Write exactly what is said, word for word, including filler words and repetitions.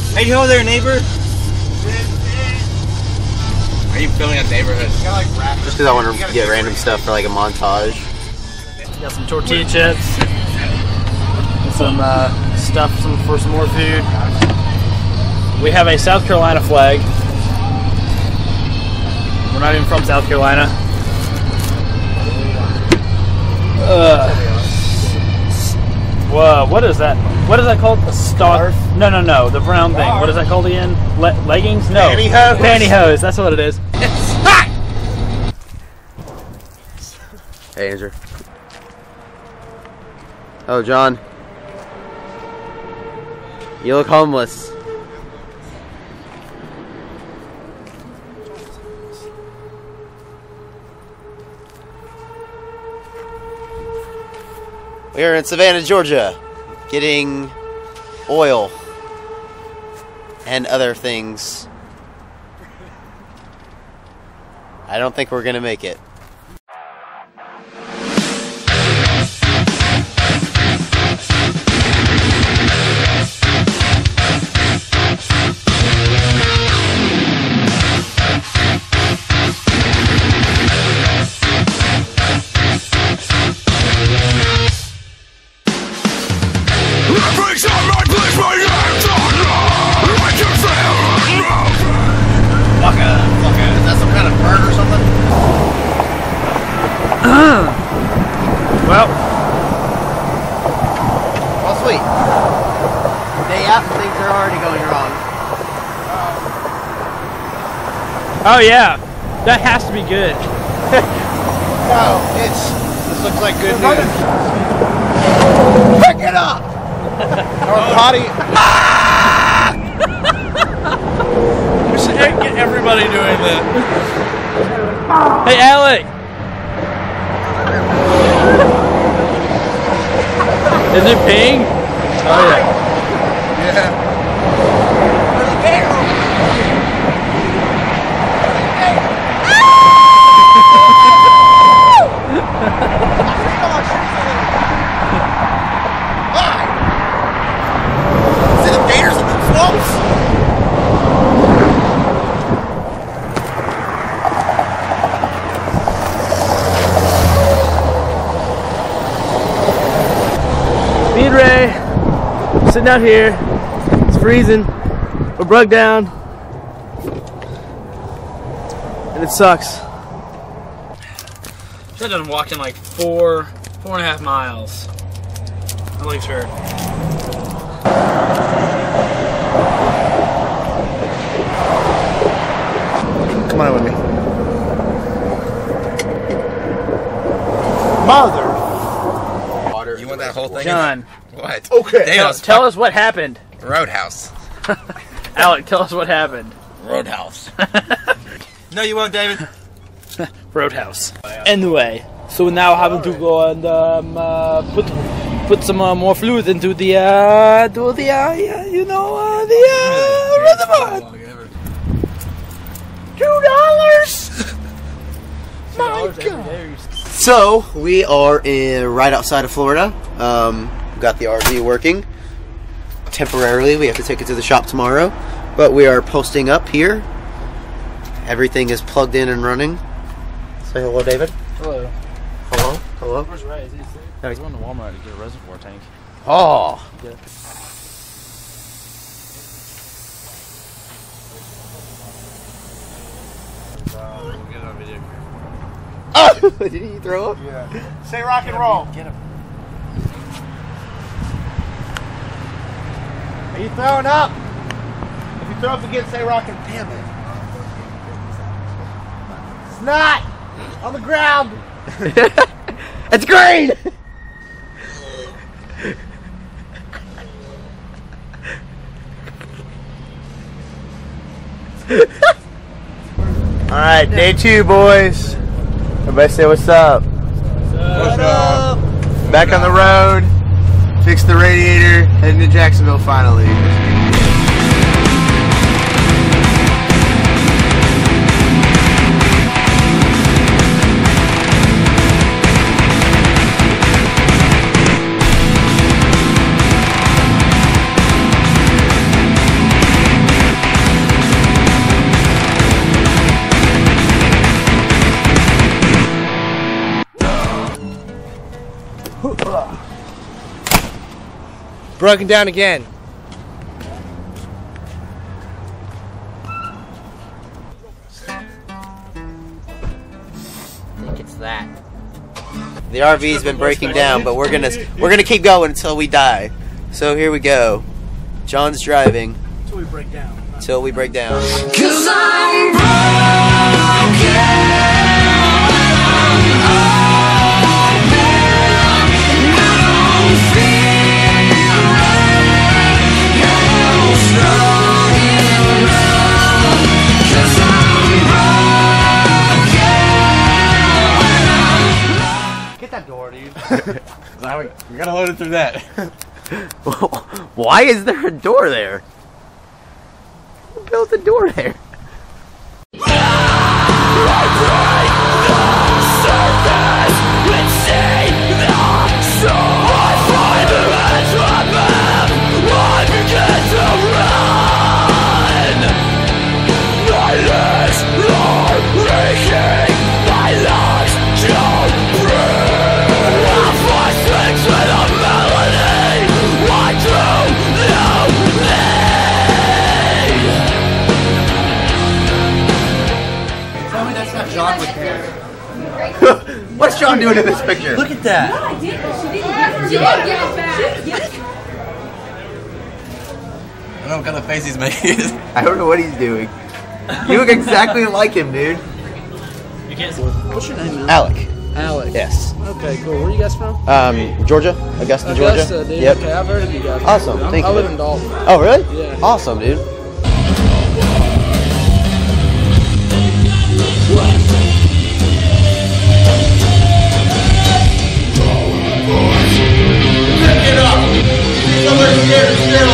Hey, you over there, neighbor? Are you filming a neighborhood? Just because I want to get random stuff for like a montage. Got some tortilla chips. And some uh, stuff some, for some more food. We have a South Carolina flag. We're not even from South Carolina. Uh, whoa, what is that? What is that called? A scarf? No, no, no. The brown thing. What is that called again? Le leggings? No. Pantyhose. Pantyhose. That's what it is. Hey, Andrew. Oh, John. You look homeless. We are in Savannah, Georgia, getting oil and other things. I don't think we're gonna make it. Well, Well, sweet. Day after things are already going wrong. oh yeah, that has to be good. No, it's. This looks like good news. Pick it up! Our potty. We should get everybody doing that. Hey, Alek! Is it pink? Oh yeah. Yeah. See the gators in the swamps? Me and Ray, sitting out here. It's freezing. We're broke down. And it sucks. I've done walking like four, four and a half miles. My legs hurt. Come on with me. Mother. Water. You want that whole thing? John, What? Okay. tell, tell us what happened. Roadhouse. Alek, tell us what happened. Roadhouse. No, you won't, David. Roadhouse. Anyway, so now having to go and um, uh, put put some uh, more fluid into the uh, to the uh, yeah, you know uh, the uh, reservoir. Two dollars. My God. So, we are in right outside of Florida. Um, got the R V working. Temporarily, we have to take it to the shop tomorrow. But we are posting up here. Everything is plugged in and running. Say hello, David. Hello. Hello. Hello. Where's Ray? Is he He's going to Walmart to get a reservoir tank. Oh. Yeah. Oh! Did he throw up? Yeah. Say rock and roll. Get him. Are you throwing up? If you throw up again, say rock and damn it. It's not on the ground. It's green! Alright, day two, boys. Everybody say what's up. What's up? Back on the road. Fix the radiator. Heading to Jacksonville finally. Broken down again. I think it's that. The R V's been breaking down, but we're gonna we're gonna keep going until we die. So here we go. John's driving. Until we break down. Until we break down. 'Cause I'm broken. Get that door, dude. We gotta load it through that. Why is there a door there? Who built a door there? What's John doing in this picture? Look at that. I didn't. She didn't get it. She didn't give it back. I don't know what kind of face he's making. I don't know what he's doing. You look exactly like him, dude. You can't see. What's your name, man? Alek. Alek. Yes. Okay, cool. Where are you guys from? Um, Georgia, Augusta, Georgia. Augusta, dude. Yep. Okay, I've heard of you guys. Awesome. I'm, Thank I you. live in Dalton. Oh, really? Yeah. Awesome, dude. Get up! Somebody's scared to